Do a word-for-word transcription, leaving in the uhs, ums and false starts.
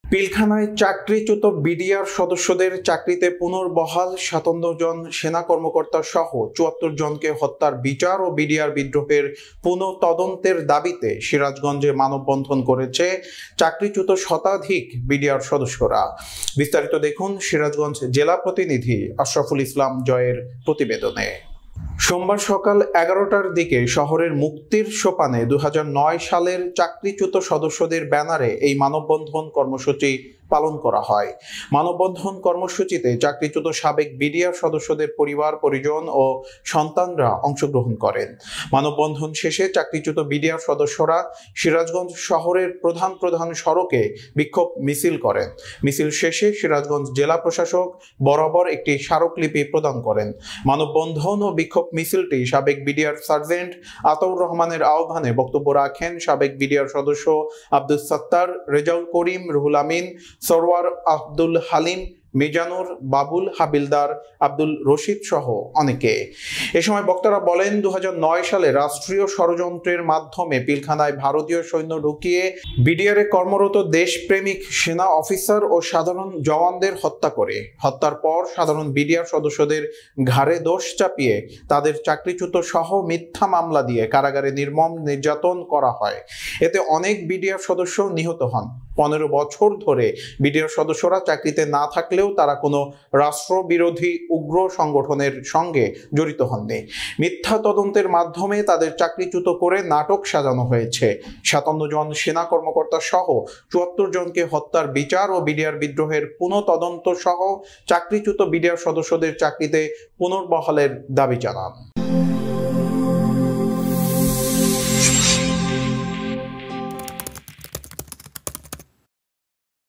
পিলখানায় চাকরিচ্যুত বিডিআর সদস্যদের চাকরিতে পুনর্বহাল সাতান্ন জন সেনা কর্মকর্তা সহ চুয়াত্তর জনকে হত্যার বিচার ও বিডিআর বিদ্রোহের পুনঃ তদন্তের দাবিতে সিরাজগঞ্জে মানববন্ধন করেছে চাকরিচ্যুত শতাধিক বিডিআর সদস্যরা। বিস্তারিত দেখুন সিরাজগঞ্জ জেলা প্রতিনিধি আশরাফুল ইসলাম জয়ের প্রতিবেদনে। সোমবার সকাল এগারোটার দিকে শহরের মুক্তির সোপানে দুই হাজার নয় সালের চাকরিচ্যুত সদস্যদের ব্যানারে এই মানববন্ধন কর্মসূচি পালন করা হয়। মানববন্ধন কর্মসূচিতে চাকরিচ্যুত সাবেক বিডিআর সদস্যদের পরিবার পরিজন ও সন্তানরা অংশগ্রহণ করেন। মানববন্ধন শেষে চাকরিচ্যুত বিডিআর সদস্যরা সিরাজগঞ্জ শহরের প্রধান প্রধান সড়কে বিক্ষোভ মিছিল করেন। মিছিল শেষে সিরাজগঞ্জ জেলা প্রশাসক বরাবর একটি স্মারকলিপি প্রদান করেন। মানববন্ধন ও বিক্ষোভ মিছিলটি সাবেক বিডিআর সার্জেন্ট আতাউর রহমানের আহ্বানে বক্তব্য রাখেন সাবেক বিডিআর সদস্য আব্দুল সত্তার, রেজাউল করিম, রুহুল আমিন, সরওয়ার, আব্দুল হালিম, মিজানুর, বাবুল, হাবিলদার, আব্দুল রশিদ সহ অনেকে। এ সময় বক্তারা বলেন, দু হাজার নয় সালে রাষ্ট্রীয় ষড়যন্ত্রের মাধ্যমে পিলখানায় ভারতীয় সৈন্য ঢুকিয়ে বিডিআরে কর্মরত দেশপ্রেমিক সেনা অফিসার ও সাধারণ জওয়ানদের হত্যা করে হত্যার পর সাধারণ বিডিআর সদস্যদের ঘাড়ে দোষ চাপিয়ে তাদের চাকরিচ্যুত সহ মিথ্যা মামলা দিয়ে কারাগারে নির্মম নির্যাতন করা হয়। এতে অনেক বিডিআর সদস্য নিহত হন। পনেরো বছর ধরে বিডিআর সদস্যরা চাকরিতে না থাকলেও তারা কোনো রাষ্ট্রবিরোধী উগ্র সংগঠনের সঙ্গে জড়িত হননি। মিথ্যা তদন্তের মাধ্যমে তাদের চাকরিচ্যুত করে নাটক সাজানো হয়েছে। সাতান্ন জন সেনা কর্মকর্তা সহ চুয়াত্তর জনকে হত্যার বিচার ও বিডিআর বিদ্রোহের পুনঃ তদন্ত সহ চাকরিচ্যুত বিডিআর সদস্যদের চাকরিতে পুনর্বহালের দাবি জানান।